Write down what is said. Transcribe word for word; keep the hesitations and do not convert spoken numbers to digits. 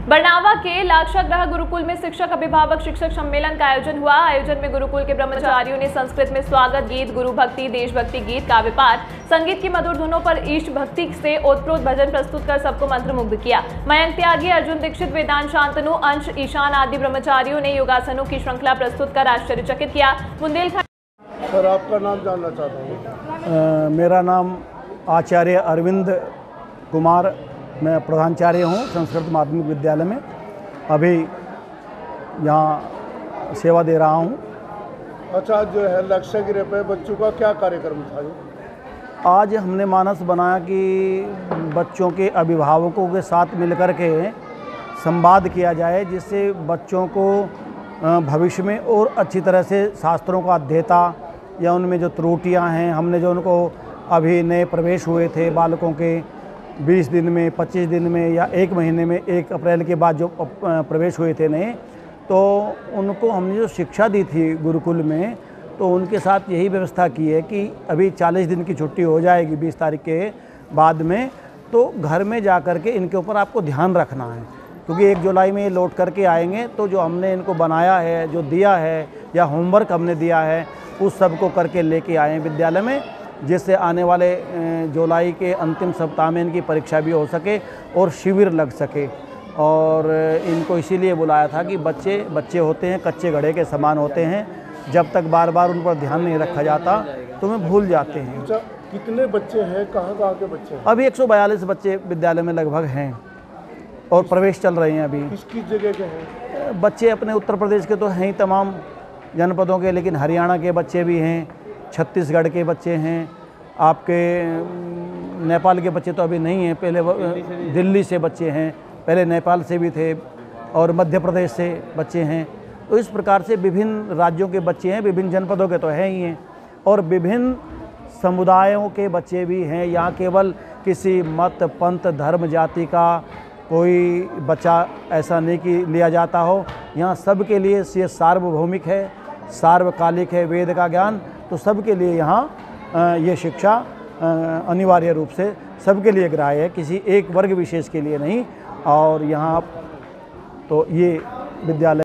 बरनावा के लाक्षागृह गुरुकुल में शिक्षक अभिभावक शिक्षक सम्मेलन का आयोजन हुआ। आयोजन में गुरुकुल के ब्रह्मचारियों ने संस्कृत में स्वागत गीत, गुरु भक्ति, देशभक्ति गीत, काव्य पाठ, संगीत की मधुर धुनों पर ईष्ट भक्ति से ओतप्रोत भजन प्रस्तुत कर सबको मंत्रमुग्ध किया। मयंक त्यागी, अर्जुन दीक्षित, वेदांत शांतनु, अंश, ईशान आदि ब्रह्मचारियों ने योगासनों की श्रृंखला प्रस्तुत कर आश्चर्यचकित किया। बुंदेलखंड। सर, आपका नाम जानना चाहता हूँ। मेरा नाम आचार्य अरविंद कुमार, मैं प्रधानाचार्य हूँ संस्कृत माध्यमिक विद्यालय में। अभी यहाँ सेवा दे रहा हूँ। अच्छा, जो है लाक्षागृह पे बच्चों का क्या कार्यक्रम था? आज हमने मानस बनाया कि बच्चों के अभिभावकों के साथ मिलकर के संवाद किया जाए, जिससे बच्चों को भविष्य में और अच्छी तरह से शास्त्रों का अध्येता या उनमें जो त्रुटियाँ हैं, हमने जो उनको अभी नए प्रवेश हुए थे बालकों के बीस दिन में, पच्चीस दिन में या एक महीने में, एक अप्रैल के बाद जो प्रवेश हुए थे नए, तो उनको हमने जो शिक्षा दी थी गुरुकुल में, तो उनके साथ यही व्यवस्था की है कि अभी चालीस दिन की छुट्टी हो जाएगी बीस तारीख के बाद में, तो घर में जा कर के इनके ऊपर आपको ध्यान रखना है, क्योंकि एक जुलाई में ये लौट करके आएंगे। तो जो हमने इनको बनाया है, जो दिया है या होमवर्क हमने दिया है, उस सब को करके लेके आए विद्यालय में, जिससे आने वाले जुलाई के अंतिम सप्ताह में इनकी परीक्षा भी हो सके और शिविर लग सके। और इनको इसीलिए बुलाया था कि बच्चे बच्चे होते हैं, कच्चे घड़े के समान होते हैं, जब तक बार बार उन पर ध्यान नहीं रखा जाता तो वे भूल जाते हैं। अच्छा, कितने बच्चे हैं, कहाँ कहाँ के बच्चे हैं? अभी एक सौ बयालीस बच्चे विद्यालय में लगभग हैं और प्रवेश चल रहे हैं। अभी किस किस जगह के हैं बच्चे? अपने उत्तर प्रदेश के तो हैं ही तमाम जनपदों के, लेकिन हरियाणा के बच्चे भी हैं, छत्तीसगढ़ के बच्चे हैं, आपके नेपाल के बच्चे तो अभी नहीं हैं, पहले दिल्ली से बच्चे हैं, पहले नेपाल से भी थे, और मध्य प्रदेश से बच्चे हैं। तो इस प्रकार से विभिन्न राज्यों के बच्चे हैं, विभिन्न जनपदों के तो हैं ही हैं, और विभिन्न समुदायों के बच्चे भी हैं। यहाँ केवल किसी मत, पंथ, धर्म, जाति का कोई बच्चा ऐसा नहीं कि लिया जाता हो। यहाँ सबके लिए ये सार्वभौमिक है, सार्वकालिक है वेद का ज्ञान, तो सबके लिए यहाँ ये शिक्षा अनिवार्य रूप से सबके लिए ग्राह्य है, किसी एक वर्ग विशेष के लिए नहीं। और यहाँ तो ये विद्यालय